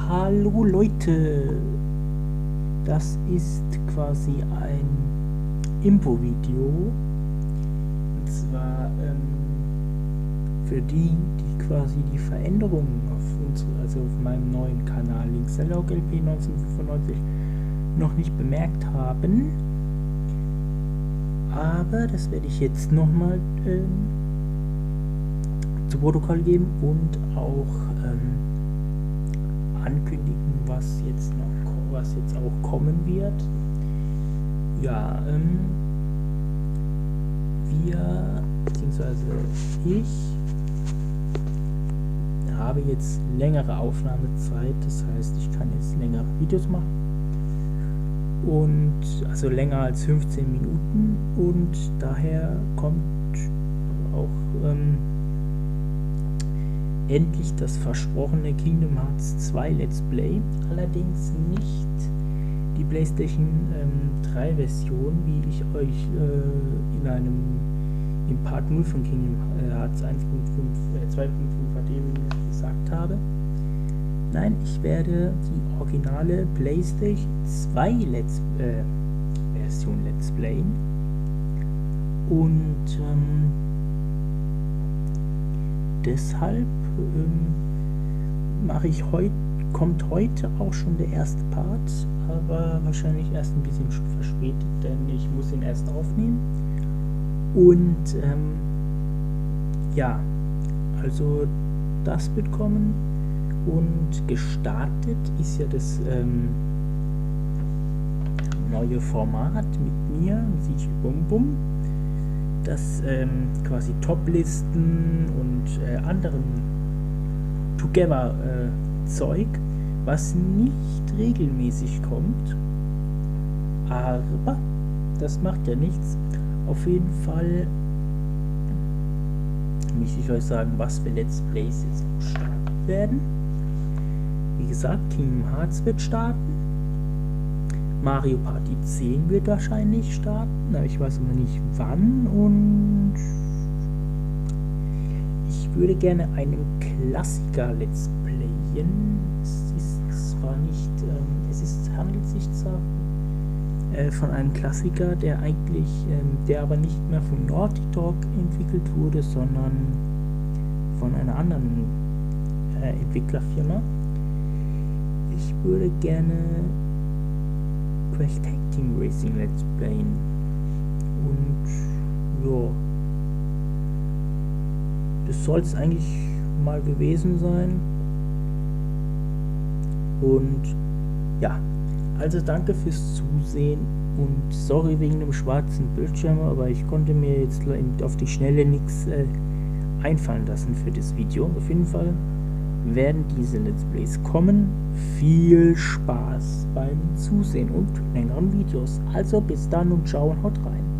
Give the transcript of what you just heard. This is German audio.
Hallo Leute, das ist quasi ein Info-Video, und zwar für die quasi die Veränderungen auf meinem neuen Kanal Linksalog LP 1995 noch nicht bemerkt haben, aber das werde ich jetzt nochmal zu Protokoll geben und auch ankündigen, was jetzt auch kommen wird. Ja, ich habe jetzt längere Aufnahmezeit, das heißt, ich kann jetzt längere Videos machen und also länger als 15 Minuten, und daher kommt auch endlich das versprochene Kingdom Hearts 2 Let's Play, allerdings nicht die PlayStation 3 Version, wie ich euch im Part 0 von Kingdom Hearts 2.5 HD gesagt habe. Nein, ich werde die originale PlayStation 2 Version Let's Playen, und deshalb kommt heute auch schon der erste Part, aber wahrscheinlich erst ein bisschen verspätet, denn ich muss ihn erst aufnehmen. Und ja, also das wird kommen, und gestartet ist ja das neue Format mit mir, sich Bum, das quasi Toplisten und anderen Together Zeug, was nicht regelmäßig kommt, aber das macht ja nichts. Auf jeden Fall möchte ich euch sagen, was für Let's Plays jetzt auch starten werden. Wie gesagt, Kingdom Hearts wird starten, Mario Party 10 wird wahrscheinlich starten, aber ich weiß aber nicht wann, und ich würde gerne einen Klassiker Let's Playen. Handelt sich zwar von einem Klassiker, der aber nicht mehr von Naughty Dog entwickelt wurde, sondern von einer anderen Entwicklerfirma. Ich würde gerne Crash Tag Team Racing Let's Playen, und ja, das soll es eigentlich mal gewesen sein. Und ja, also danke fürs Zusehen, und sorry wegen dem schwarzen Bildschirm, aber ich konnte mir jetzt auf die Schnelle nichts einfallen lassen für das Video. Auf jeden Fall werden diese Let's Plays kommen. Viel Spaß beim Zusehen und längeren Videos. Also bis dann und ciao und haut rein.